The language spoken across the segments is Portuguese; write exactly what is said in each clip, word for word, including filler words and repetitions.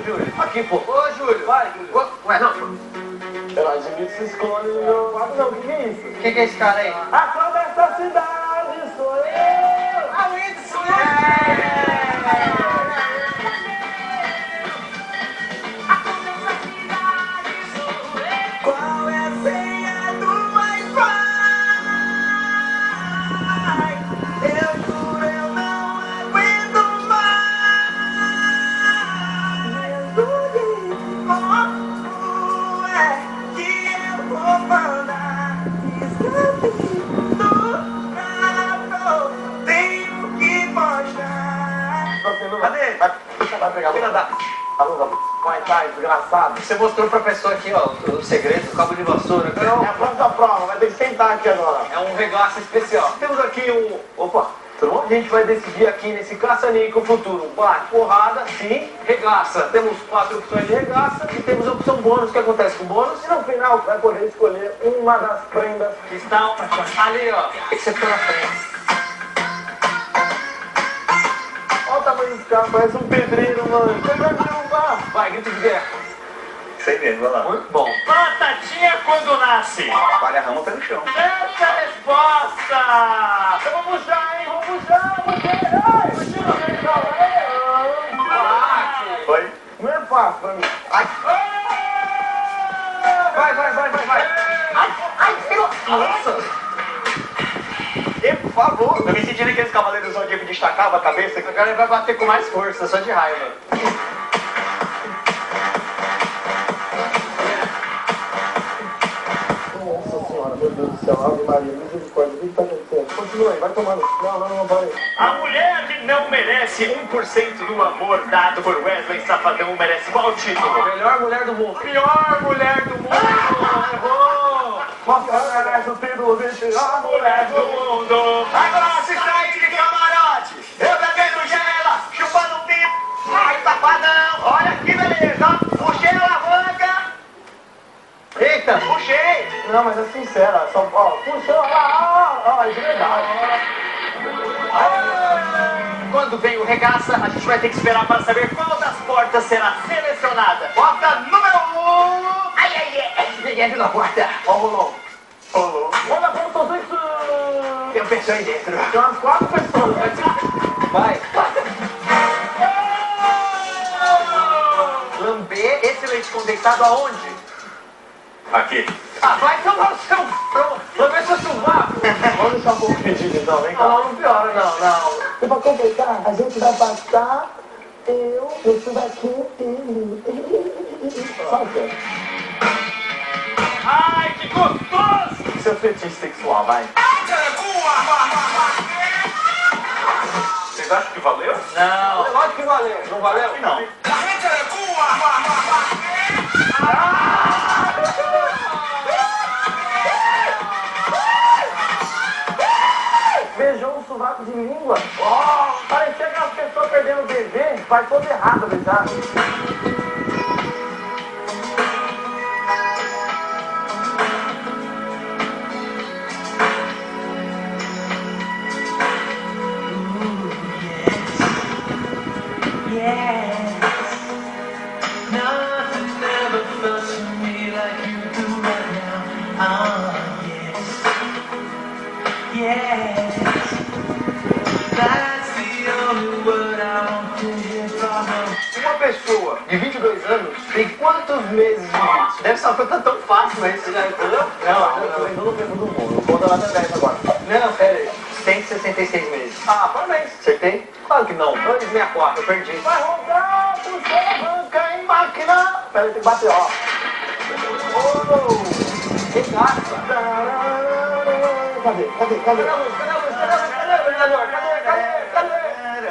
Júlio. Aqui, pô. Ô, Júlio. Vai, Júlio. Ué, não. Eu admito que se esconde no meu quarto, não. O que, que é isso? O que, que é esse cara aí? A cor dessa cidade sou eu! Ah, o Índio sou eu! Qual é a senha do Wi-Fi? Eu juro, eu não aguento mais. Como é que eu vou mandar? Escrevendo pra tenho que mostrar. Cadê? Vai, vai pegar Filha da... Vai, vai, desgraçado. Você mostrou pra pessoa aqui, ó, o segredo, o cabo de vassoura. Não, é a próxima prova, vai ter que sentar aqui agora. É um regaço especial. Temos aqui um... Opa, tudo bom? A gente vai decidir aqui nesse caça-níquel futuro. Bate, porrada, sim, regaça. Temos quatro opções de regaça e temos a opção bônus. O que acontece com o bônus? E no final vai poder escolher uma das prendas Que estão ali, ó. Tem que ser pela frente. Olha o tamanho desse cara, parece um pedreiro, mano. Você vai derrubar. Vai, grito de guerra. Sei mesmo, vai lá. Muito bom. Batatinha quando nasce. Palha a rama pelo chão. Essa é a resposta. Eu vou puxar, hein? Vou puxar, vou puxar. Puxa, vai. Foi? Não é fácil pra mim. Ai, Vai, vai, vai, vai, vai. Nossa. e por favor. Eu me senti naqueles cavaleiros do Zodíaco que destacava a cabeça. Agora ele vai bater com mais força, só de raiva. Nossa senhora, meu Deus do céu. Ave Maria, misericórdia. O que está acontecendo? Continua aí, vai tomando. Não, não, não, vai. A mulher que não merece um por cento do amor dado por Wesley Safadão merece qual título? Melhor mulher do mundo. Pior mulher do mundo. Errou. Nossa, merece o título de pior mulher Do mundo. Agora se sai de camarote. Eu bebendo gela, chupando um pipo. Ai, safadão. Olha que beleza. Puxei a alavanca. Eita! Puxei. Não, mas é sincera, só, ó, puxou, ó, ó, ó, é de verdade. Quando vem o regaça, a gente vai ter que esperar para saber qual das portas será selecionada. Porta número um. Ai, ai, ai, ninguém entra na porta. Ó, rolou. Rolou. Olha pra você que Tem uma pessoa aí dentro. tem umas quatro pessoas. Vai. Lamber esse leite condensado aonde? Aqui. Ah, vai tomar o seu... Lamber seu sovaco. Vamos deixar um pouco pedido então, vem cá. Não, não piora, não, não. E pra completar, a gente vai passar eu, esse daqui e... Sabe? Ai, que gostoso. Seu fetiche sexual, vai. Vocês acham que valeu? Não. Lógico que valeu, não valeu? Não. Beijou um sovaco de língua. Ó, parecia aquelas pessoas perdendo o bebê. Vai todo errado beijar. Uma pessoa de vinte e dois anos tem quantos meses de vida? Deve ser uma coisa tão fácil, mas você já entendeu? Não, eu tô todo tempo do mundo. Conta lá na dez agora. Não, pera aí. cento e sessenta e seis meses. Ah, parabéns. Acertei? Claro que não. Antes de sessenta e quatro, eu perdi. Vai rodar, puxa, arranca em máquina. Pera aí, tem que bater, ó. Oh, Regaça. cadê? Cadê? Cadê? Cadê a luz? Cadê a luz? Cadê a luz? Cadê a iluminador? Cadê? Cadê? Cadê?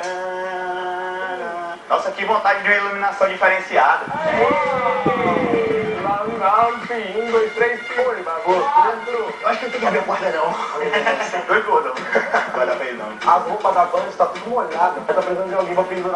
Nossa, que vontade de uma iluminação diferenciada. Lá, lá, um, dois, três, põe, bagulho. Eu acho que eu tenho que abrir a porta, não. Dois gordão. Não vai dar pra ele não. As roupas da banda estão tudo molhadas. Tá precisando de alguém pra pendurar.